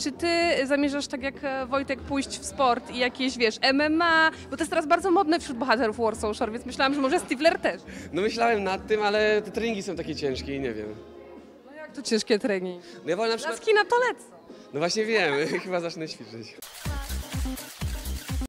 czy ty zamierzasz tak jak Wojtek pójść w sport i jakieś, wiesz, MMA, bo to jest teraz bardzo modne wśród bohaterów Warsaw Shore, więc myślałam, że może Stifler też. No myślałem nad tym, ale te treningi są takie ciężkie i nie wiem. No jak to ciężkie treningi? No ja wolę na przykład... Laski na to lecą. No właśnie wiem, chyba zacznę ćwiczyć.